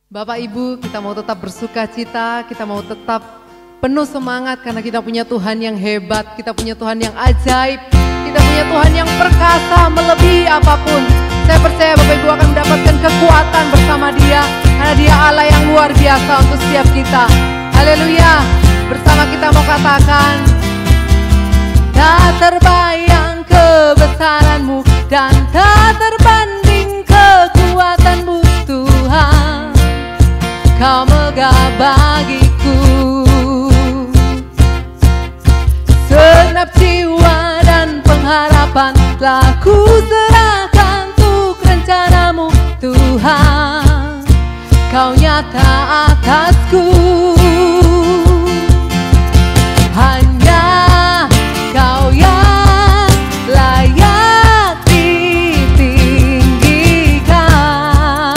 Bapak Ibu, kita mau tetap bersuka cita, kita mau tetap penuh semangat karena kita punya Tuhan yang hebat, kita punya Tuhan yang ajaib, kita punya Tuhan yang perkasa melebihi apapun. Saya percaya Bapak Ibu akan mendapatkan kekuatan bersama Dia karena Dia Allah yang luar biasa untuk setiap kita. Haleluya. Bersama kita mau katakan, tak terbayang kebesaran-Mu dan tak terbanding kekuatan-Mu Tuhan. Kau megah bagiku, segenap jiwa dan pengharapan telah ku serahkan untuk rencana-Mu Tuhan. Kau nyata atasku, hanya Kau yang layak ditinggikan.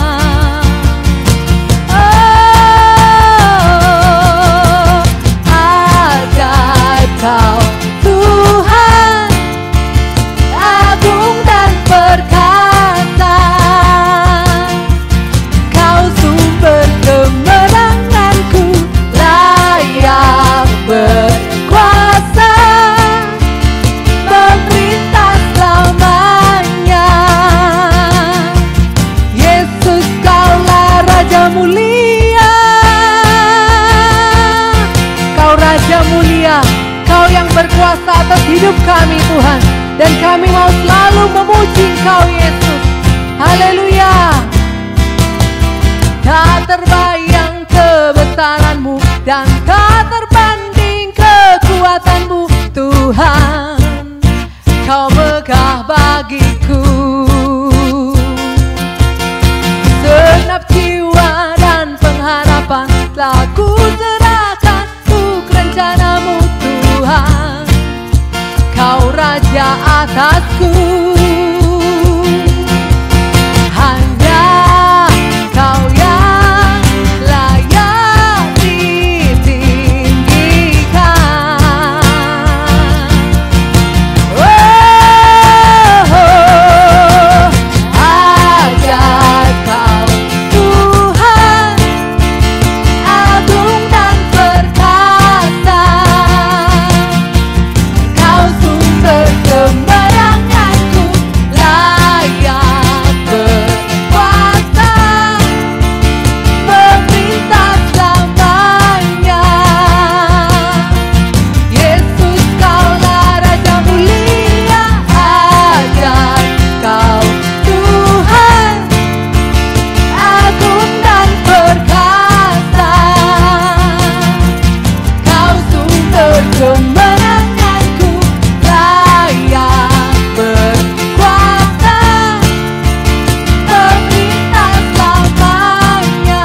Oh, ajaib Kau Tuhan, agung dan perkasa. Kau sumber kemenanganku, layak berkuasa, memerintah selamanya. Yesus, Kaulah Raja mulia, Kau Raja mulia, Kau yang berkuasa atas hidup kami Tuhan. Dan kami mau selalu memuji Engkau Yesus. Haleluya. Tak terbayang kebesaran-Mu dan tak terbanding kekuatan-Mu Tuhan. Kau megah bagiku, segenap jiwa dan pengharapan telah ku serahkan untuk rencana-Mu Tuhan. Kau Raja atasku, hanya Kau yang layak ditinggikan. Oh, ajaib Kau Tuhan, agung dan perkasa. Kau sumber kemenanganku, layak berkuasa, memerintah selamanya. Yesus, Kaulah Raja mulia, ajaib Kau Tuhan, agung dan perkasa. Kau sumber kemenanganku, layak berkuasa, memerintah selamanya.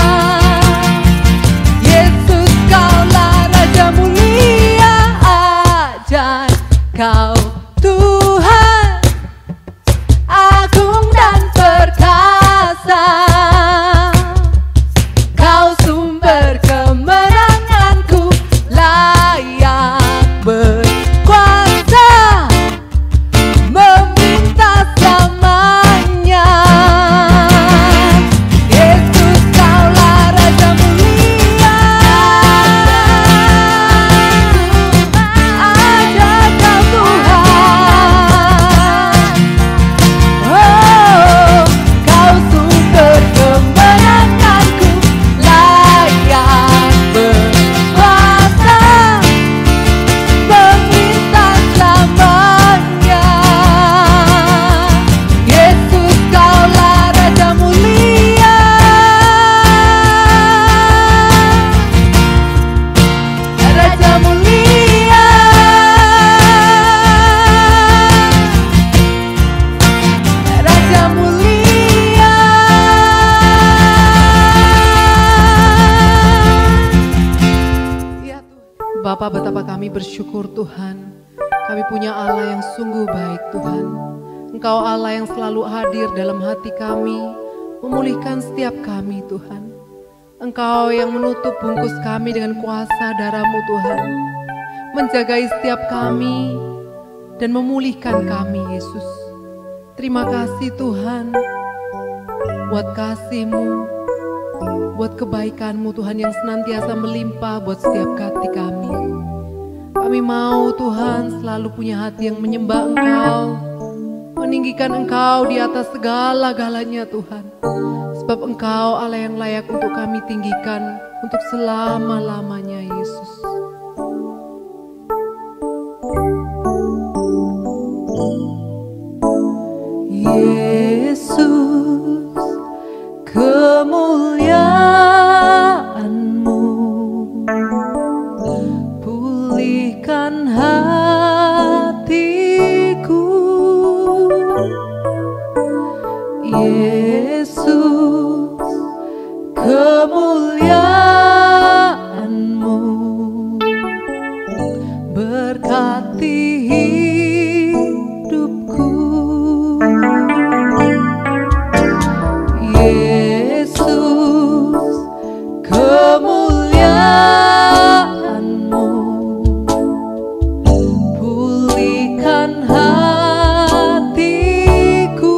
Yesus, Kaulah Raja mulia, ajaib Kau Tuhan, agung dan perkasa. Kau sumber kemenanganku, layak berkuasa, memerintah selamanya. Yesus, Kaulah Raja mulia, ajaib Kau Tuhan. Oh, Kau sumber kemenanganku, layak berkuasa, memerintah selamanya. Yesus, Kaulah Raja mulia, Raja mulia, Raja mulia. Ya Tuhan. Bapa, betapa kami bersyukur Tuhan, kami punya Allah yang sungguh baik Tuhan. Engkau Allah yang selalu hadir dalam hati kami, memulihkan setiap kami Tuhan. Engkau yang menutup bungkus kami dengan kuasa darah-Mu Tuhan, menjagai setiap kami dan memulihkan kami Yesus. Terima kasih Tuhan buat kasih-Mu, buat kebaikan-Mu Tuhan yang senantiasa melimpah buat setiap hati kami. Kami mau Tuhan selalu punya hati yang menyembah Engkau, meninggikan Engkau di atas segala-galanya Tuhan. Sebab Engkau Allah yang layak untuk kami tinggikan untuk selama-lamanya Yesus. Yesus, kemuliaan-Mu pulihkan hatiku. Yesus, kemuliaan-Mu berkati hidupku. Yesus, kemuliaan-Mu pulihkan hatiku.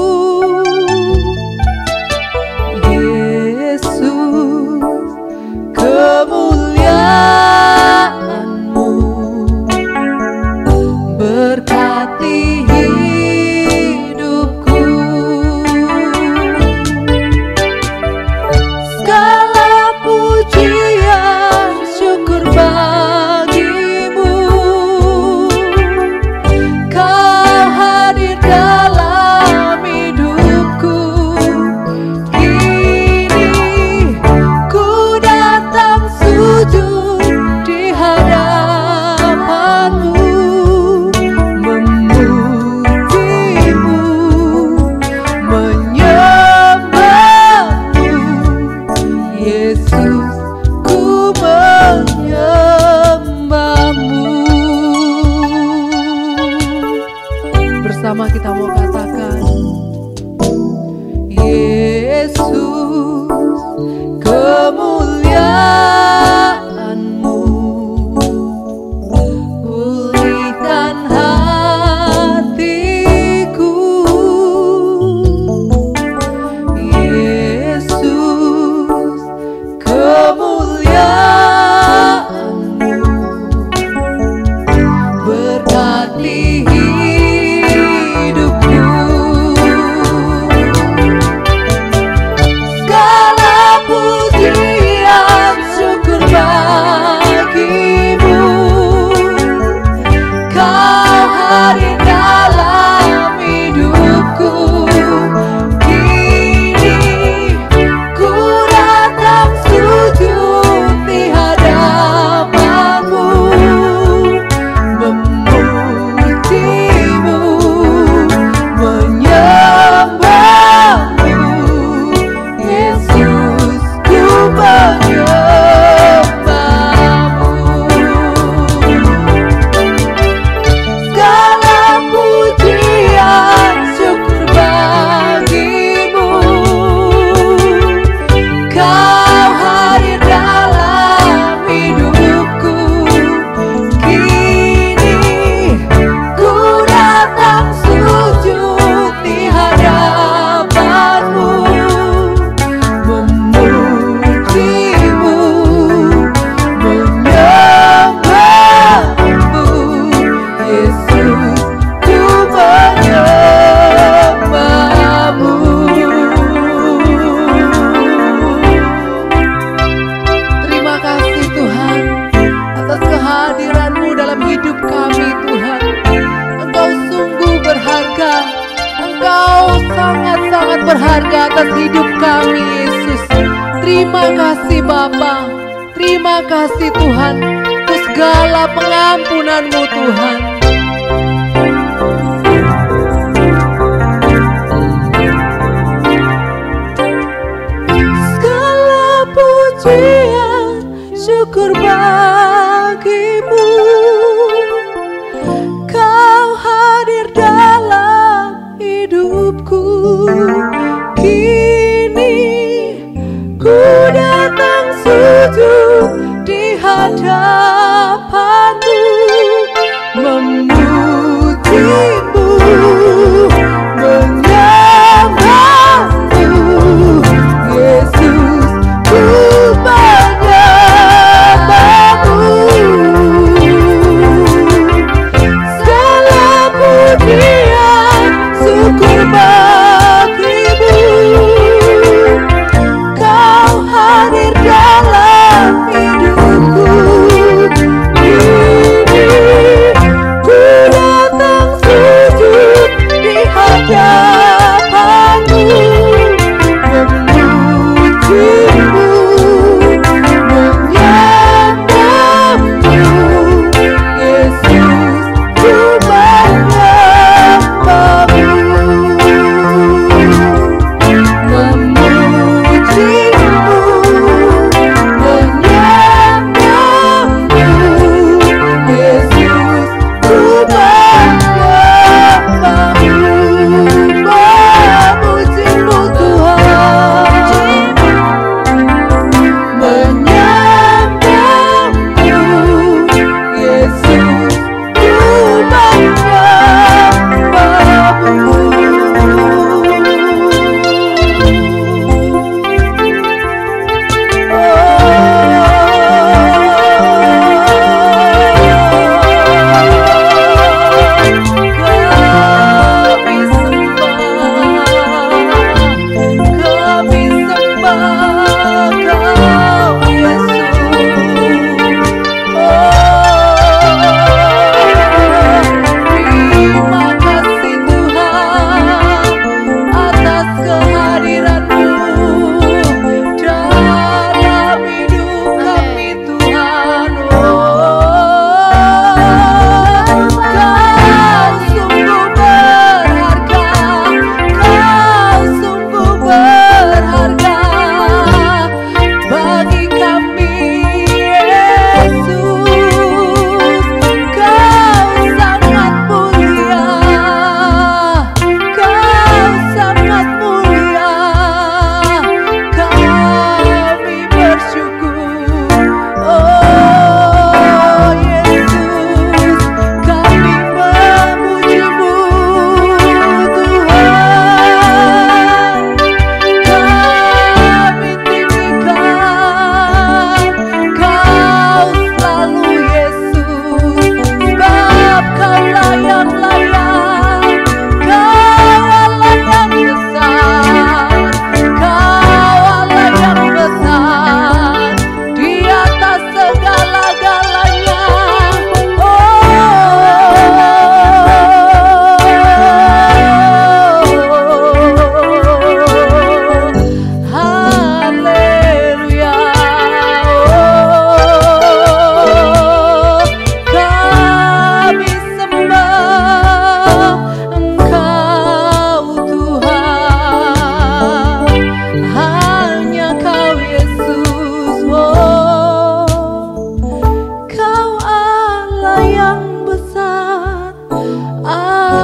Yesus, kemuliaan-Mu berkati hidupku. Segala pujian syukur bagi-Mu, Kau hadir dalam hidupku. Kini ku datang sujud di hadapan-Mu, memuji-Mu, menyembah-Mu. Yesus, ku menyembah-Mu. Bersama kita mau katakan, Yesus, kemuliaan-Mu pulihkan hatiku. Yesus, kemuliaan-Mu berkati hidupku. Segala pujian syukur bagi-Mu, Kau hadir dalam hidupku. Kini ku datang sujud di hadapan-Mu, memuji-Mu, menyembah-Mu. Yesus, ku menyembah-Mu. Segala pujian syukur bagi-Mu, Kau hadir dalam hidupku. Kini ku datang sujud di hadapan-Mu, memuji-Mu, menyembah-Mu. Yesus, ku menyembah-Mu. Terima kasih Tuhan atas kehadiran-Mu dalam hidup kami Tuhan. Engkau sungguh berharga. Engkau sangat-sangat berharga atas hidup kami Yesus. Terima kasih Bapa. Terima kasih Tuhan untuk segala pengampunan-Mu Tuhan. Segala pujian syukur bagi-Mu, Kau hadir dalam hidupku. Kini ku datang sujud di hadapan-Mu,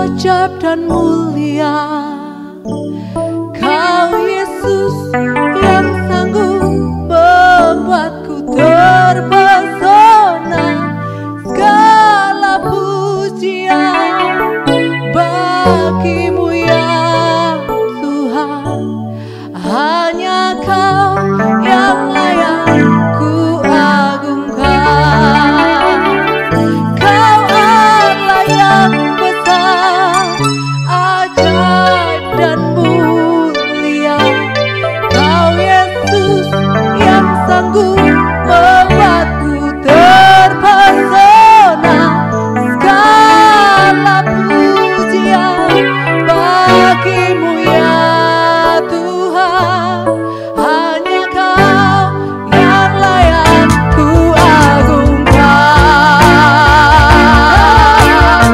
ajaib dan mulia. Kau Yesus yang sanggup membuatku terpesona. Segala pujian bagimu ya Tuhan. Hanya Kau yang layak ku agungkan. Kau Allah yang besar, ajaib dan mulia. Kau Yesus yang sanggup membuatku terpesona. Segala pujian bagimu ya Tuhan. Hanya Kau yang layak ku agungkan.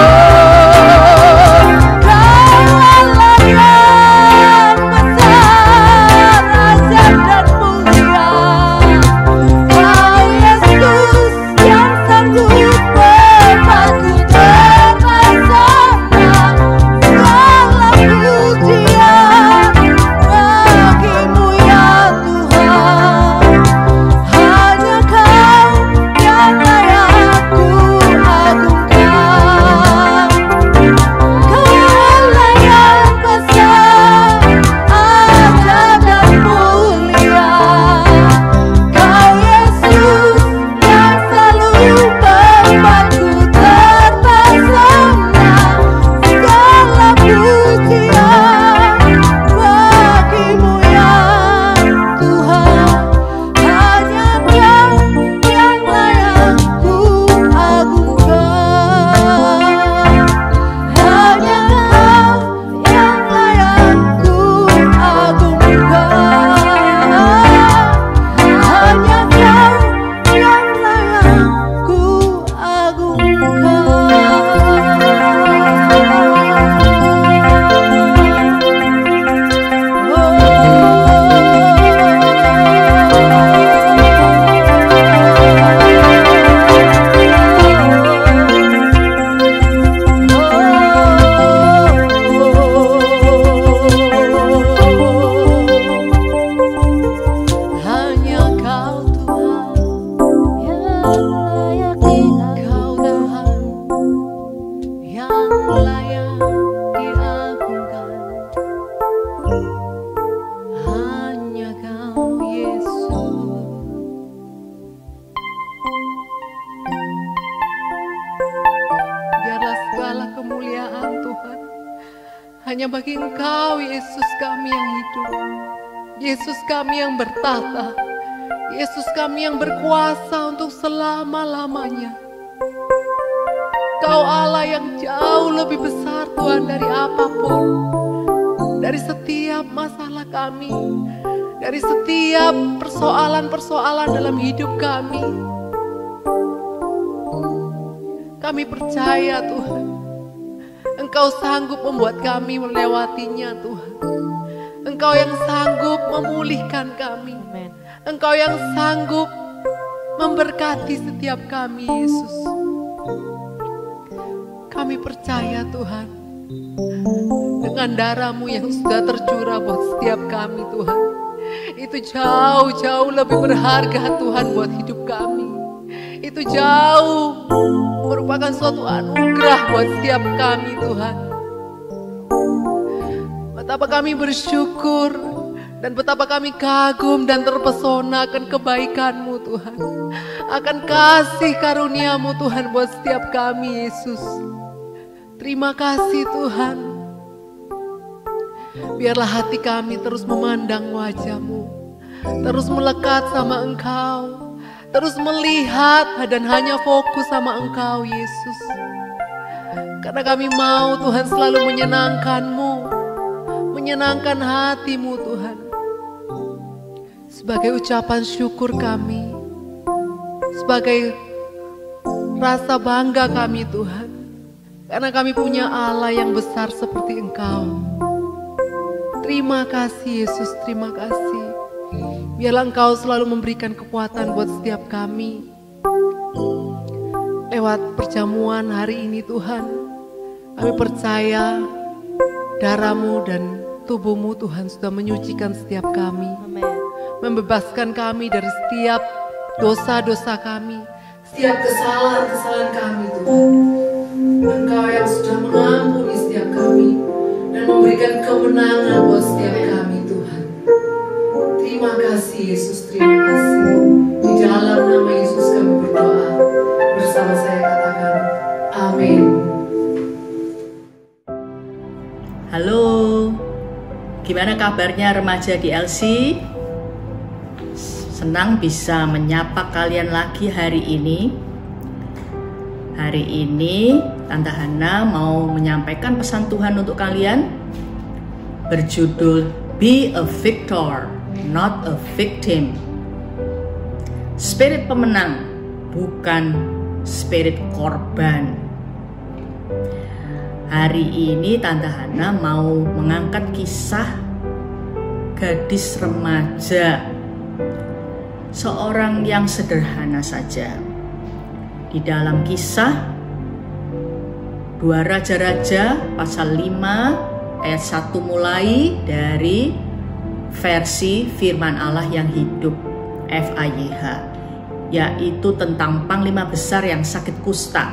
Oh, Kau Allah yang besar, ajaib dan mulia. Kau Yesus yang sanggup membuatku terpesona. Segala pujian bagimu ya Tuhan. Hanya Kau yang layak ku agungkan. Kau Allah yang besar, ajaib dan mulia. Kau Yesus yang selalu membuatku terpesona. Segala pujian bagimu ya Tuhan. Hanya Kau yang layak ku agungkan. Hanya Kau yang layak ku agungkan. Hanya Kau yang layak ku Hanya Kau Tuhan yang layak Kau Tuhan yang layak diagungkan. Hanya Kau Yesus. Biarlah segala kemuliaan Tuhan hanya bagi Engkau, Yesus kami yang hidup, Yesus kami yang bertata, Yesus kami yang berkuasa untuk selama-lamanya. Kau Allah yang jauh lebih besar Tuhan dari apapun, dari setiap masalah kami, dari setiap persoalan-persoalan dalam hidup kami. Kami percaya Tuhan, Engkau sanggup membuat kami melewatinya Tuhan. Engkau yang sanggup memulihkan kami. Engkau yang sanggup memberkati setiap kami Yesus. Kami percaya Tuhan, dengan darah-Mu yang sudah tercurah buat setiap kami Tuhan, itu jauh-jauh lebih berharga Tuhan buat hidup kami. Itu jauh merupakan suatu anugerah buat setiap kami Tuhan. Betapa kami bersyukur dan betapa kami kagum dan terpesona akan kebaikan-Mu Tuhan, akan kasih karunia-Mu Tuhan buat setiap kami Yesus. Terima kasih Tuhan. Biarlah hati kami terus memandang wajah-Mu, terus melekat sama Engkau, terus melihat dan hanya fokus sama Engkau Yesus. Karena kami mau Tuhan selalu menyenangkan-Mu, menyenangkan hati-Mu Tuhan. Sebagai ucapan syukur kami, sebagai rasa bangga kami Tuhan, karena kami punya Allah yang besar seperti Engkau. Terima kasih Yesus, terima kasih. Biarlah Engkau selalu memberikan kekuatan buat setiap kami. Lewat perjamuan hari ini Tuhan, Kami percaya darah-Mu dan tubuh-Mu Tuhan sudah menyucikan setiap kami. Membebaskan kami dari setiap dosa-dosa kami, setiap kesalahan-kesalahan kami Tuhan. Engkau yang sudah mengampuni setiap kami dan memberikan kemenangan buat setiap kami Tuhan. Terima kasih Yesus, terima kasih. Di dalam nama Yesus kami berdoa. Bersama saya katakan amin. Halo, gimana kabarnya remaja di LC? Senang bisa menyapa kalian lagi hari ini. Hari ini Tante Hana mau menyampaikan pesan Tuhan untuk kalian berjudul Be a Victor, Not a Victim. Spirit pemenang, bukan spirit korban. Hari ini Tante Hana mau mengangkat kisah gadis remaja, seorang yang sederhana saja. Di dalam kisah 2 Raja-Raja pasal 5 ayat 1 mulai dari versi firman Allah yang hidup FAYH, yaitu tentang panglima besar yang sakit kusta.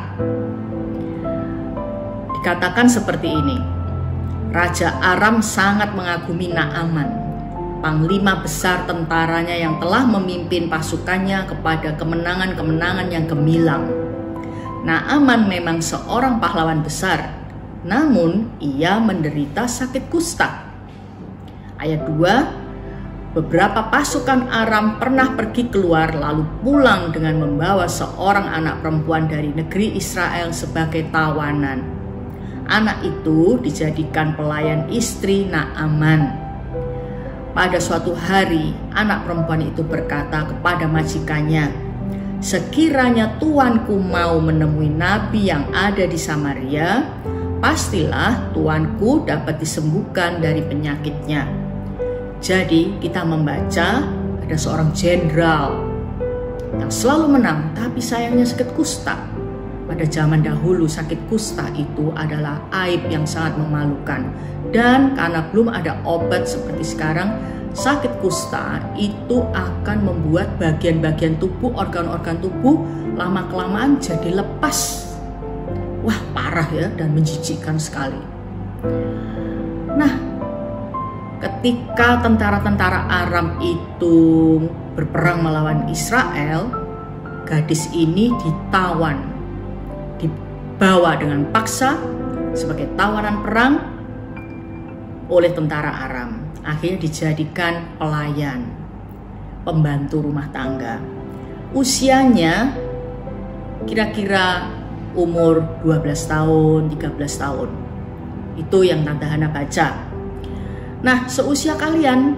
Dikatakan seperti ini: Raja Aram sangat mengagumi Naaman, panglima besar tentaranya yang telah memimpin pasukannya kepada kemenangan-kemenangan yang gemilang. Naaman memang seorang pahlawan besar, namun ia menderita sakit kusta. Ayat 2, beberapa pasukan Aram pernah pergi keluar lalu pulang dengan membawa seorang anak perempuan dari negeri Israel sebagai tawanan. Anak itu dijadikan pelayan istri Naaman. Pada suatu hari, anak perempuan itu berkata kepada majikannya, "Sekiranya tuanku mau menemui nabi yang ada di Samaria, pastilah tuanku dapat disembuhkan dari penyakitnya." Jadi kita membaca ada seorang jenderal yang selalu menang, tapi sayangnya sakit kusta. Pada zaman dahulu sakit kusta itu adalah aib yang sangat memalukan. Dan karena belum ada obat seperti sekarang, sakit kusta itu akan membuat bagian-bagian tubuh, organ-organ tubuh lama-kelamaan jadi lepas. Wah, parah ya, dan menjijikkan sekali. Nah, ketika tentara-tentara Aram itu berperang melawan Israel, gadis ini ditawan, dibawa dengan paksa sebagai tawanan perang oleh tentara Aram. Akhirnya dijadikan pelayan, pembantu rumah tangga. Usianya kira-kira umur 12 tahun, 13 tahun. Itu yang Tante Hana baca. Nah, seusia kalian,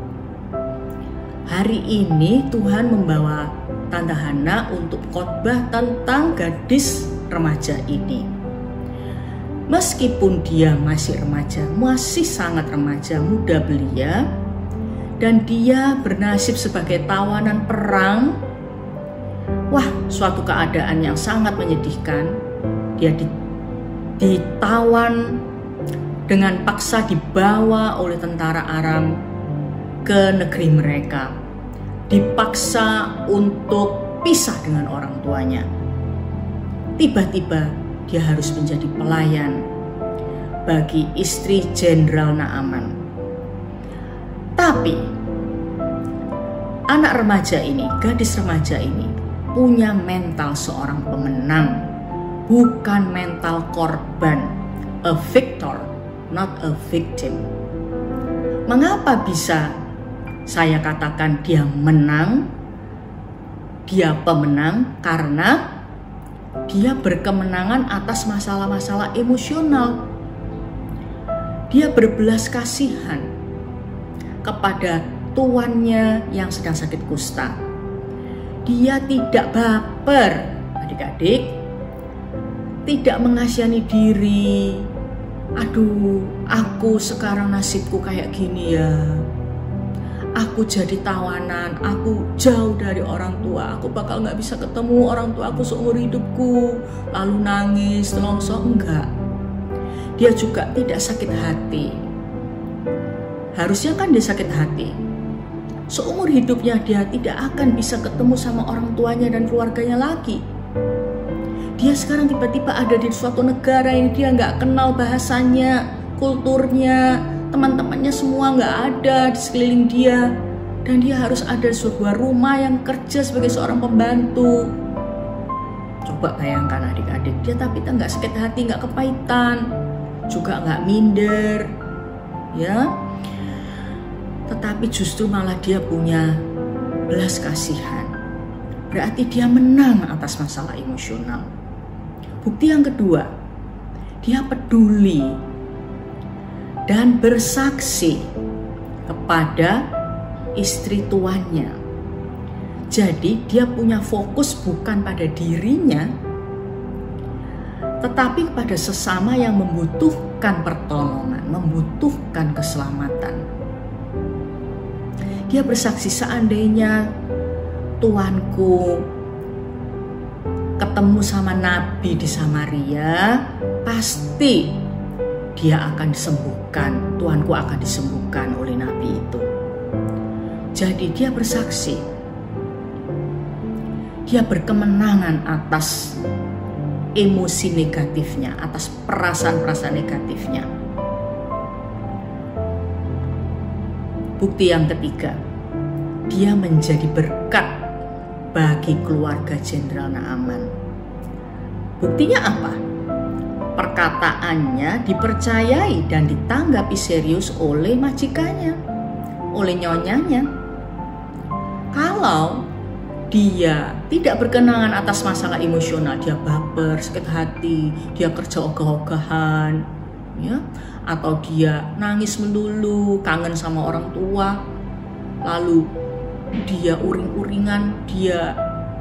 hari ini Tuhan membawa Tante Hana untuk khotbah tentang gadis remaja ini. Meskipun dia masih remaja, masih sangat remaja, muda belia, dan dia bernasib sebagai tawanan perang. Wah, suatu keadaan yang sangat menyedihkan. Dia ditawan dengan paksa, dibawa oleh tentara Aram ke negeri mereka, dipaksa untuk pisah dengan orang tuanya. Tiba-tiba dia harus menjadi pelayan bagi istri Jenderal Naaman. Tapi anak remaja ini, gadis remaja ini punya mental seorang pemenang, bukan mental korban. A victor, not a victim. Mengapa bisa saya katakan dia menang? Dia pemenang karena dia berkemenangan atas masalah-masalah emosional. Dia berbelas kasihan kepada tuannya yang sedang sakit kusta. Dia tidak baper, adik-adik, tidak mengasihani diri. Aduh, aku sekarang nasibku kayak gini ya. Aku jadi tawanan, aku jauh dari orang tua, aku bakal gak bisa ketemu orang tua aku seumur hidupku. Lalu nangis, nelongso, enggak. dia juga tidak sakit hati. Harusnya kan dia sakit hati. Seumur hidupnya dia tidak akan bisa ketemu sama orang tuanya dan keluarganya lagi. Dia sekarang tiba-tiba ada di suatu negara yang dia nggak kenal bahasanya, kulturnya, teman-temannya semua nggak ada di sekeliling dia. Dan dia harus ada di sebuah rumah yang kerja sebagai seorang pembantu. Coba bayangkan adik-adik, dia tapi nggak sakit hati, nggak kepahitan, juga nggak minder, ya. Tetapi justru malah dia punya belas kasihan. Berarti dia menang atas masalah emosional. Bukti yang kedua, dia peduli dan bersaksi kepada istri tuannya. Jadi dia punya fokus bukan pada dirinya, tetapi kepada sesama yang membutuhkan pertolongan, membutuhkan keselamatan. Dia bersaksi, seandainya tuanku ketemu sama nabi di Samaria, pasti dia akan disembuhkan, tuanku akan disembuhkan oleh nabi itu. Jadi dia bersaksi, dia berkemenangan atas emosi negatifnya, atas perasaan-perasaan negatifnya. Bukti yang ketiga, dia menjadi berkat bagi keluarga Jenderal Naaman. Buktinya apa? Perkataannya dipercayai dan ditanggapi serius oleh majikannya, oleh nyonyanya. Kalau dia tidak berkenangan atas masalah emosional, dia baper, sakit hati, dia kerja ogah-ogahan, ya, atau dia nangis melulu, kangen sama orang tua, lalu dia uring-uringan, dia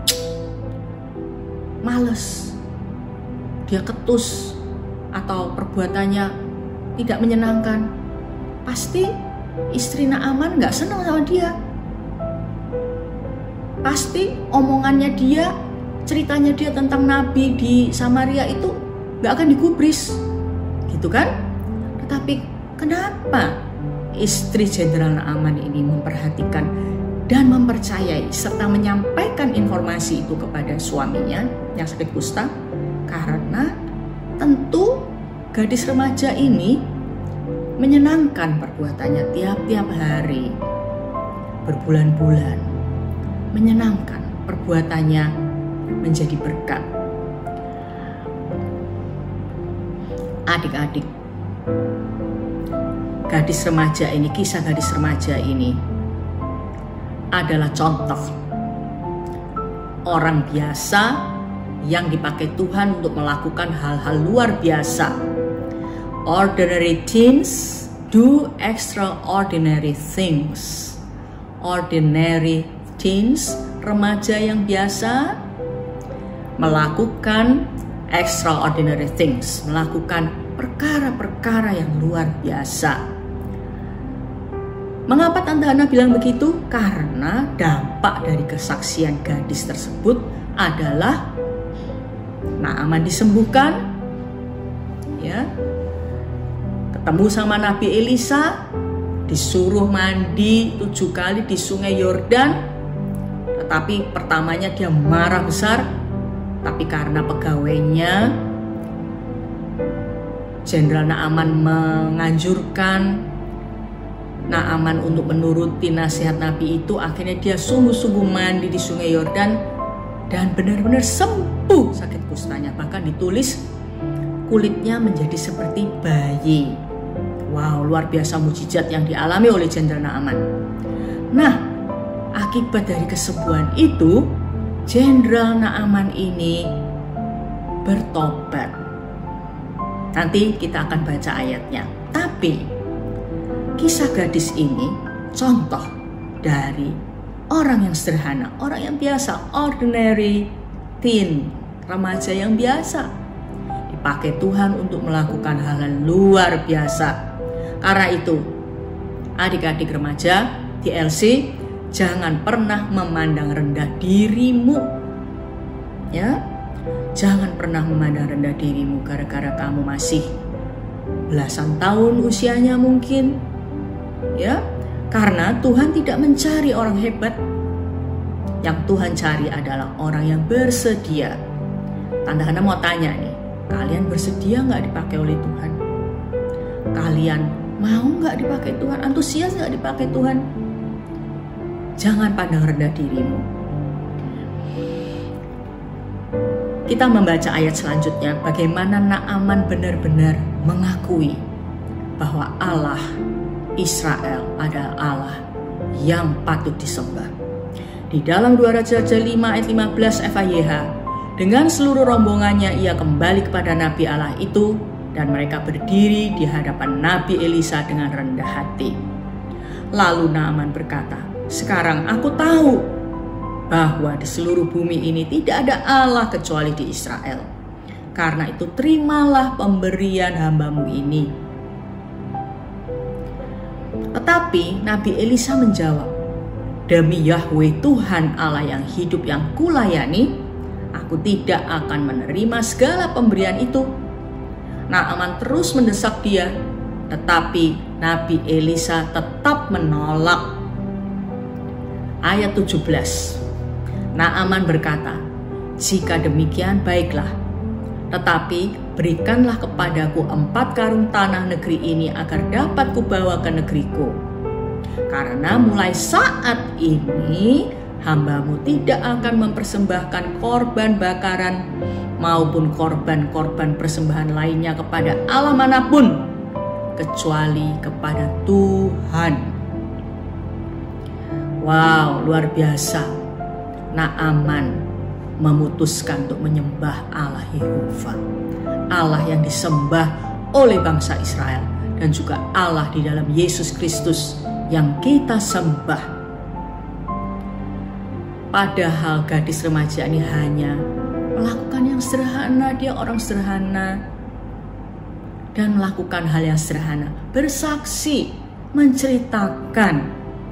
males, dia ketus, atau perbuatannya tidak menyenangkan, pasti istri Naaman gak senang sama dia. Pasti omongannya dia, ceritanya dia tentang nabi di Samaria itu gak akan digubris, gitu kan? Tetapi kenapa istri Jenderal Naaman ini memperhatikan dan mempercayai serta menyampaikan informasi itu kepada suaminya yang sakit kusta? Karena tentu gadis remaja ini menyenangkan perbuatannya tiap-tiap hari, berbulan-bulan. Menyenangkan perbuatannya menjadi berkat. Adik-adik, gadis remaja ini, kisah gadis remaja ini adalah contoh orang biasa yang dipakai Tuhan untuk melakukan hal-hal luar biasa. Ordinary teens do extraordinary things. Ordinary teens, remaja yang biasa, melakukan extraordinary things, melakukan perkara-perkara yang luar biasa. Mengapa Tante Hana bilang begitu? Karena dampak dari kesaksian gadis tersebut adalah Naaman disembuhkan, ya, ketemu sama Nabi Elisa, disuruh mandi 7 kali di Sungai Yordan. Tapi pertamanya dia marah besar, tapi karena pegawainya Jenderal Naaman menganjurkan Naaman untuk menuruti nasihat Nabi itu, akhirnya dia sungguh-sungguh mandi di Sungai Yordan dan benar-benar sembuh sakit kustanya. Bahkan ditulis kulitnya menjadi seperti bayi. Wow, luar biasa mujizat yang dialami oleh Jenderal Naaman. Nah, akibat dari kesembuhan itu, Jenderal Naaman ini bertobat. Nanti kita akan baca ayatnya. Tapi kisah gadis ini contoh dari orang yang sederhana, orang yang biasa, ordinary teen, remaja yang biasa, dipakai Tuhan untuk melakukan hal-hal luar biasa. Karena itu, adik-adik remaja TLC, jangan pernah memandang rendah dirimu, ya. Jangan pernah memandang rendah dirimu gara-gara kamu masih belasan tahun usianya mungkin, ya, karena Tuhan tidak mencari orang hebat. Yang Tuhan cari adalah orang yang bersedia. Tanda-tanda mau tanya nih, kalian bersedia nggak dipakai oleh Tuhan? Kalian mau nggak dipakai Tuhan? Antusias nggak dipakai Tuhan? Jangan pandang rendah dirimu. Kita membaca ayat selanjutnya, bagaimana Naaman benar-benar mengakui bahwa Allah Israel adalah Allah yang patut disembah. Di dalam 2 Raja 5 ayat 15 FAYH, dengan seluruh rombongannya ia kembali kepada Nabi Allah itu, dan mereka berdiri di hadapan Nabi Elisa dengan rendah hati. Lalu Naaman berkata, sekarang aku tahu bahwa di seluruh bumi ini tidak ada Allah kecuali di Israel. Karena itu terimalah pemberian hambamu ini. Tetapi Nabi Elisa menjawab, demi Yahweh Tuhan Allah yang hidup yang kulayani, aku tidak akan menerima segala pemberian itu. Naaman terus mendesak dia, tetapi Nabi Elisa tetap menolak. Ayat 17. Naaman berkata, jika demikian baiklah, tetapi berikanlah kepadaku 4 karung tanah negeri ini agar dapat kubawa ke negeriku. Karena mulai saat ini hambamu tidak akan mempersembahkan korban bakaran maupun korban-korban persembahan lainnya kepada Allah manapun kecuali kepada Tuhan. Wow, luar biasa. Naaman memutuskan untuk menyembah Allah Yehova, Allah yang disembah oleh bangsa Israel, dan juga Allah di dalam Yesus Kristus yang kita sembah. Padahal gadis remaja ini hanya melakukan yang sederhana, dia orang sederhana dan melakukan hal yang sederhana, bersaksi, menceritakan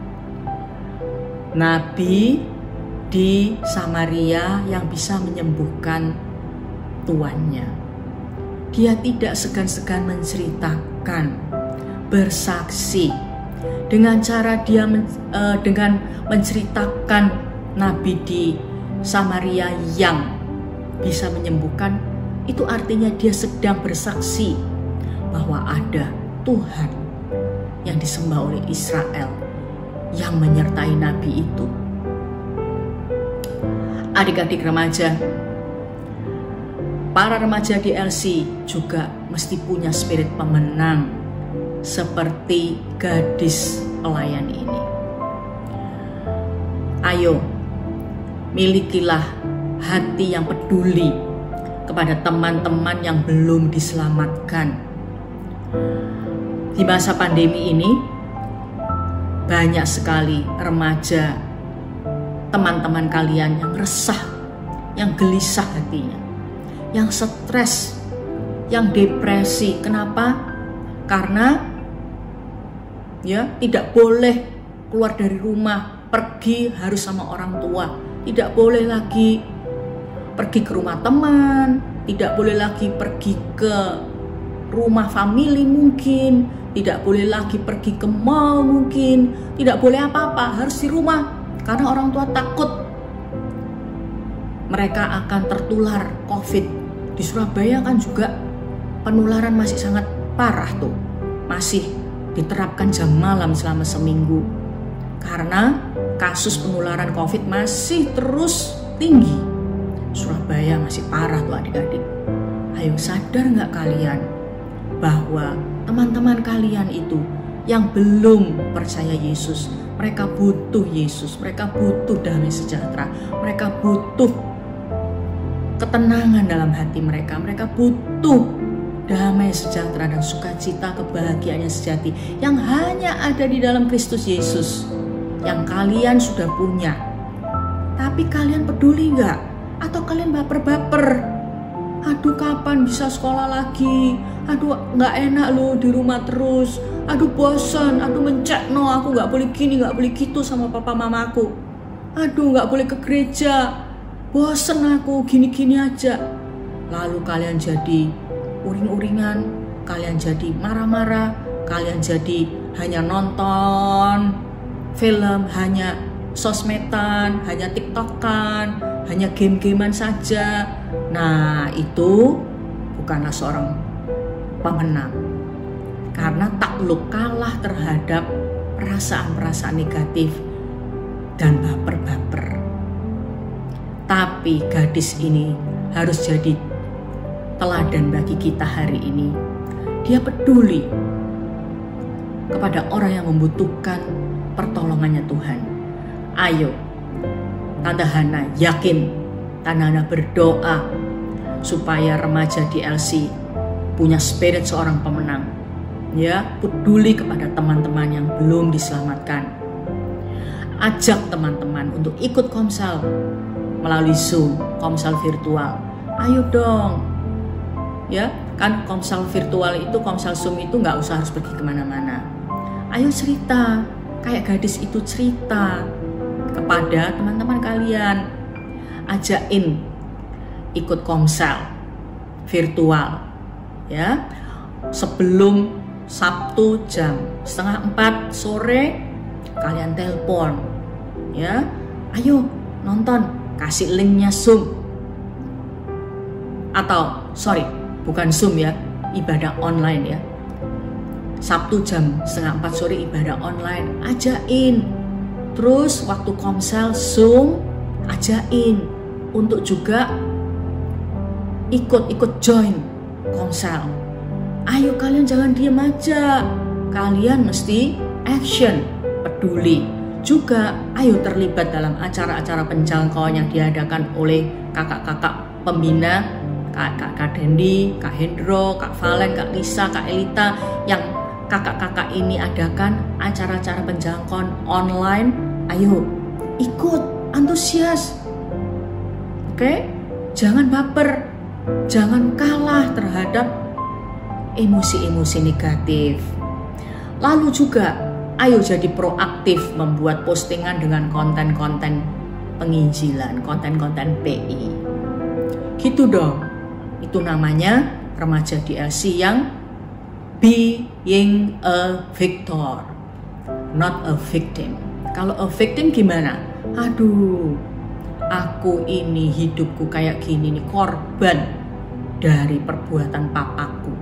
Nabi di Samaria yang bisa menyembuhkan tuannya. Dia tidak segan-segan menceritakan, bersaksi dengan cara dia dengan menceritakan Nabi di Samaria yang bisa menyembuhkan. Itu artinya dia sedang bersaksi bahwa ada Tuhan yang disembah oleh Israel yang menyertai Nabi itu. Adik-adik remaja, para remaja di LC juga mesti punya spirit pemenang seperti gadis pelayan ini. Ayo, milikilah hati yang peduli kepada teman-teman yang belum diselamatkan. Di masa pandemi ini, banyak sekali remaja, teman-teman kalian yang resah, yang gelisah hatinya, yang stres, yang depresi. Kenapa? Karena ya tidak boleh keluar dari rumah, pergi harus sama orang tua, tidak boleh lagi pergi ke rumah teman, tidak boleh lagi pergi ke rumah famili mungkin, tidak boleh lagi pergi ke mall mungkin, tidak boleh apa-apa, harus di rumah. Karena orang tua takut mereka akan tertular COVID. Di Surabaya kan juga penularan masih sangat parah tuh. Masih diterapkan jam malam selama seminggu. Karena kasus penularan COVID masih terus tinggi. Surabaya masih parah tuh adik-adik. Ayo sadar gak kalian bahwa teman-teman kalian itu yang belum percaya Yesus, mereka butuh Yesus, mereka butuh damai sejahtera, mereka butuh ketenangan dalam hati mereka, mereka butuh damai sejahtera dan sukacita, kebahagiaan yang sejati yang hanya ada di dalam Kristus Yesus yang kalian sudah punya. Tapi kalian peduli gak? Atau kalian baper-baper? Aduh, kapan bisa sekolah lagi? Aduh, gak enak loh di rumah terus. Aduh, bosan. Aduh, mencekno. Aku gak boleh gini, gak boleh gitu sama papa mamaku. Aduh, gak boleh ke gereja. Bosan aku, gini-gini aja. Lalu kalian jadi uring-uringan kalian jadi marah-marah, kalian jadi hanya nonton film, hanya sosmedan, hanya tiktokan, hanya game-gamean saja. Nah, itu bukanlah seorang pemenang, karena takluk kalah terhadap perasaan-perasaan negatif dan baper-baper. Tapi gadis ini harus jadi teladan bagi kita hari ini. Dia peduli kepada orang yang membutuhkan pertolongannya Tuhan. Ayo, Tante Hana yakin, Tante Hana berdoa supaya remaja DLC punya spirit seorang pemenang. Ya, peduli kepada teman-teman yang belum diselamatkan. Ajak teman-teman untuk ikut komsel melalui Zoom, komsel virtual. Ayo dong. Ya, kan komsel virtual itu, komsel Zoom itu nggak usah harus pergi kemana-mana. Ayo cerita, kayak gadis itu cerita kepada teman-teman kalian. Ajakin ikut komsel virtual, ya. Sebelum Sabtu jam 3:30 sore kalian telepon, ya. Ayo nonton, kasih linknya Zoom. Atau bukan Zoom ya, ibadah online ya. Sabtu jam 3:30 sore ibadah online, ajain. Terus waktu komsel Zoom, ajain untuk juga ikut join komsel. Ayo kalian jangan diem aja, kalian mesti action, peduli. Juga ayo terlibat dalam acara-acara penjangkauan yang diadakan oleh kakak-kakak pembina, Kak Dendi, Kak Hendro, Kak Valen, Kak Lisa, Kak Elita, yang kakak-kakak ini adakan acara-acara penjangkauan online. Ayo ikut, antusias. Oke? Jangan baper, jangan kalah terhadap emosi-emosi negatif. Lalu juga ayo jadi proaktif membuat postingan dengan konten-konten penginjilan, konten-konten PI. Gitu dong. Itu namanya remaja DLC yang being a victor, not a victim. Kalau a victim gimana? Aduh, aku ini hidupku kayak gini nih, korban dari perbuatan papaku.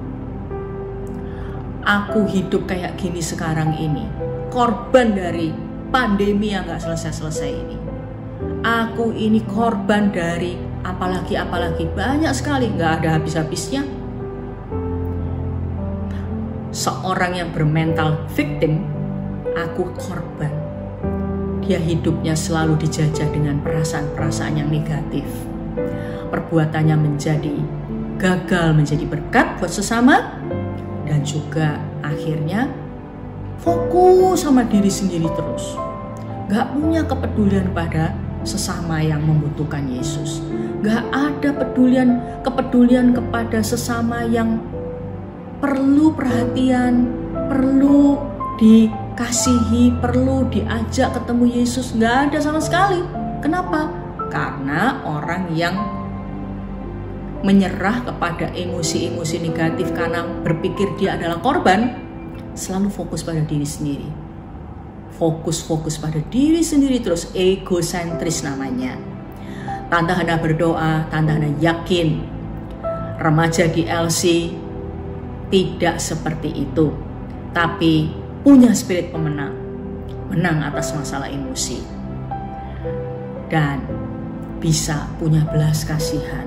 Aku hidup kayak gini sekarang ini, korban dari pandemi yang gak selesai-selesai ini. Aku ini korban dari apalagi banyak sekali, gak ada habis-habisnya. Seorang yang bermental victim, aku korban. Dia hidupnya selalu dijajah dengan perasaan-perasaan yang negatif. Perbuatannya menjadi gagal menjadi berkat buat sesama, dan juga akhirnya fokus sama diri sendiri terus. Gak punya kepedulian pada sesama yang membutuhkan Yesus. Gak ada kepedulian kepada sesama yang perlu perhatian, perlu dikasihi, perlu diajak ketemu Yesus. Gak ada sama sekali. Kenapa? Karena orang yang menyerah kepada emosi-emosi negatif karena berpikir dia adalah korban, selalu fokus pada diri sendiri. Fokus pada diri sendiri terus, egosentris namanya. Tante Hana berdoa, Tante Hana yakin remaja DLC tidak seperti itu, tapi punya spirit pemenang, menang atas masalah emosi, dan bisa punya belas kasihan,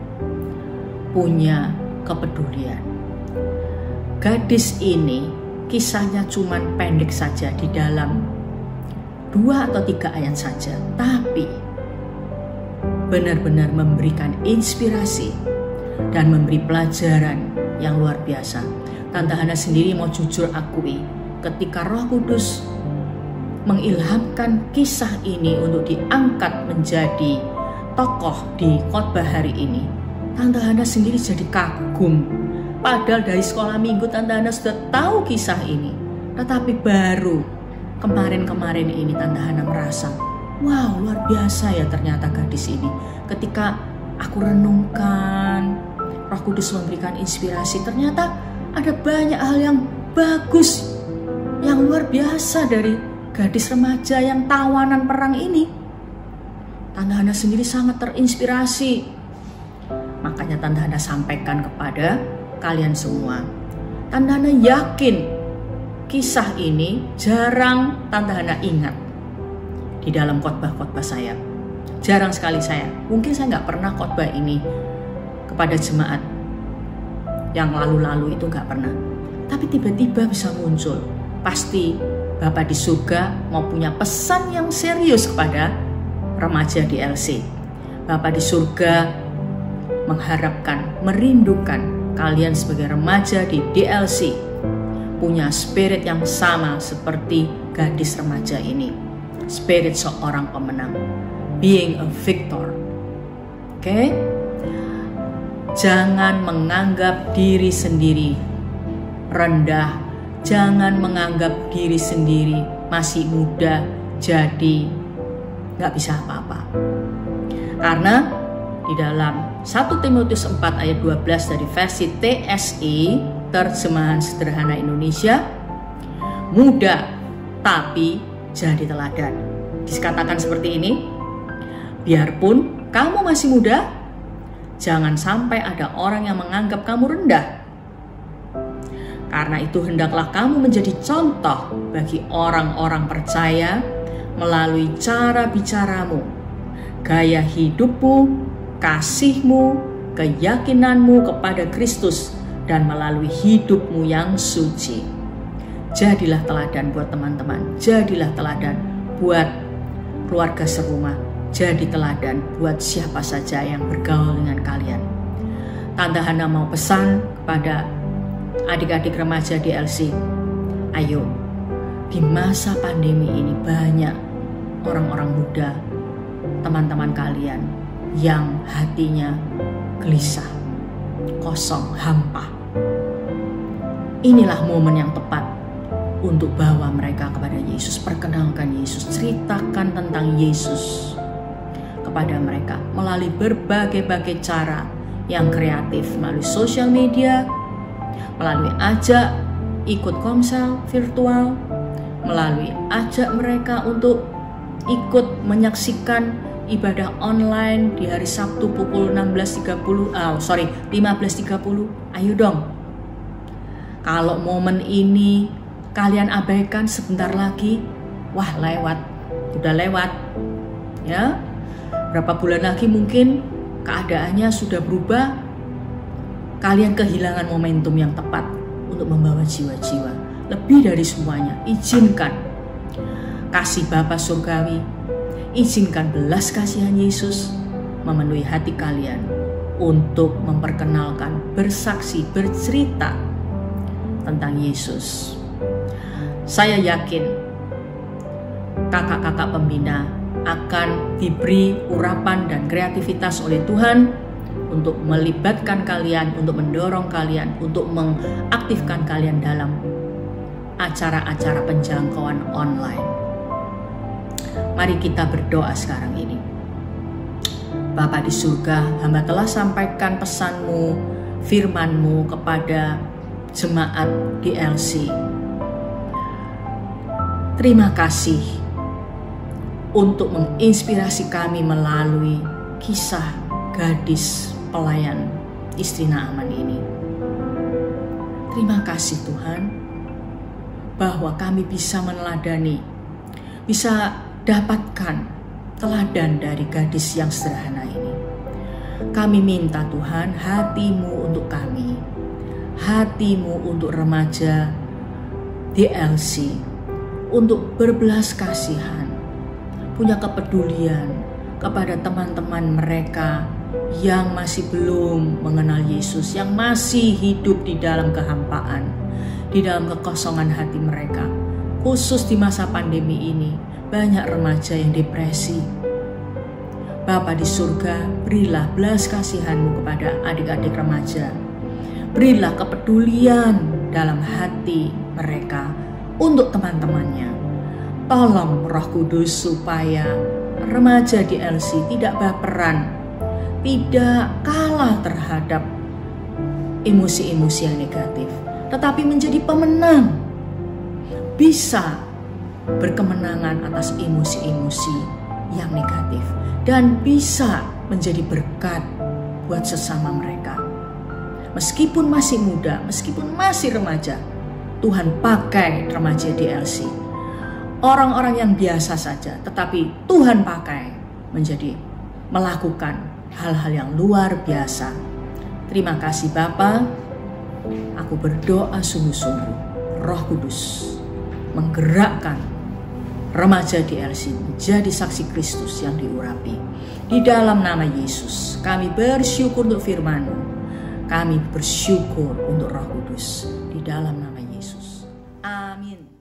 punya kepedulian. Gadis ini kisahnya cuman pendek saja, di dalam 2 atau 3 ayat saja, tapi benar-benar memberikan inspirasi dan memberi pelajaran yang luar biasa. Tante Hana sendiri mau jujur akui, ketika Roh Kudus mengilhamkan kisah ini untuk diangkat menjadi tokoh di khotbah hari ini, Tante Hana sendiri jadi kagum. Padahal dari sekolah minggu Tante Hana sudah tahu kisah ini, tetapi baru kemarin-kemarin ini Tante Hana merasa, wow, luar biasa ya ternyata gadis ini. Ketika aku renungkan, Roh Kudus memberikan inspirasi, ternyata Ada banyak hal yang bagus, yang luar biasa dari gadis remaja yang tawanan perang ini. Tante Hana sendiri sangat terinspirasi. Makanya Tante Hana sampaikan kepada kalian semua. Tante Hana yakin kisah ini jarang Tante Hana ingat di dalam khotbah-khotbah saya. Jarang sekali mungkin saya nggak pernah khotbah ini kepada jemaat yang lalu-lalu itu nggak pernah. Tapi tiba-tiba bisa muncul. Pasti Bapak di surga mau punya pesan yang serius kepada remaja DLC. Bapak di surga mengharapkan, merindukan kalian sebagai remaja di DLC punya spirit yang sama seperti gadis remaja ini. Spirit seorang pemenang, being a victor. Oke? Jangan menganggap diri sendiri rendah. Jangan menganggap diri sendiri masih muda, jadi gak bisa apa-apa. Karena di dalam 1 Timotius 4 ayat 12 dari versi TSI, terjemahan sederhana Indonesia, muda tapi jadi teladan. Dikatakan seperti ini, biarpun kamu masih muda, jangan sampai ada orang yang menganggap kamu rendah. Karena itu hendaklah kamu menjadi contoh bagi orang-orang percaya melalui cara bicaramu, gaya hidupmu, kasihmu, keyakinanmu kepada Kristus, dan melalui hidupmu yang suci. Jadilah teladan buat teman-teman, jadilah teladan buat keluarga serumah, jadi teladan buat siapa saja yang bergaul dengan kalian. Tante Hana mau pesan kepada adik-adik remaja DLC, ayo, di masa pandemi ini banyak orang-orang muda, teman-teman kalian yang hatinya gelisah, kosong, hampa. Inilah momen yang tepat untuk bawa mereka kepada Yesus, perkenalkan Yesus, ceritakan tentang Yesus kepada mereka melalui berbagai-bagai cara yang kreatif, melalui sosial media, melalui ajak ikut komsel virtual, melalui ajak mereka untuk ikut menyaksikan ibadah online di hari Sabtu pukul 15.30. Ayo dong. Kalau momen ini kalian abaikan sebentar lagi, wah lewat, udah lewat. Ya, berapa bulan lagi mungkin keadaannya sudah berubah. Kalian kehilangan momentum yang tepat untuk membawa jiwa-jiwa. Lebih dari semuanya, izinkan kasih Bapa Surgawi, izinkan belas kasihan Yesus memenuhi hati kalian untuk memperkenalkan, bersaksi, bercerita tentang Yesus. Saya yakin kakak-kakak pembina akan diberi urapan dan kreativitas oleh Tuhan untuk melibatkan kalian, untuk mendorong kalian, untuk mengaktifkan kalian dalam acara-acara penjangkauan online. Mari kita berdoa sekarang ini. Bapa di surga, hamba telah sampaikan pesanmu, firmanmu kepada jemaat DLC. Terima kasih untuk menginspirasi kami melalui kisah gadis pelayan istri Naaman ini. Terima kasih Tuhan, bahwa kami bisa meneladani, bisa dapatkan teladan dari gadis yang sederhana ini. Kami minta Tuhan, hatimu untuk kami, hatimu untuk remaja DLC, untuk berbelas kasihan, punya kepedulian kepada teman-teman mereka yang masih belum mengenal Yesus, yang masih hidup di dalam kehampaan, di dalam kekosongan hati mereka. Khusus di masa pandemi ini, banyak remaja yang depresi. Bapa di surga, berilah belas kasihan-Mu kepada adik-adik remaja. Berilah kepedulian dalam hati mereka untuk teman-temannya. Tolong Roh Kudus supaya remaja DLC tidak baperan, tidak kalah terhadap emosi-emosi yang negatif, tetapi menjadi pemenang. Bisa berkemenangan atas emosi-emosi yang negatif dan bisa menjadi berkat buat sesama mereka. Meskipun masih muda, meskipun masih remaja, Tuhan pakai remaja DLC. Orang-orang yang biasa saja, tetapi Tuhan pakai menjadi melakukan hal-hal yang luar biasa. Terima kasih Bapa. Aku berdoa sungguh-sungguh Roh Kudus menggerakkan remaja DLC menjadi saksi Kristus yang diurapi. Di dalam nama Yesus, kami bersyukur untuk firman-Mu. Kami bersyukur untuk Roh Kudus. Di dalam nama Yesus. Amin.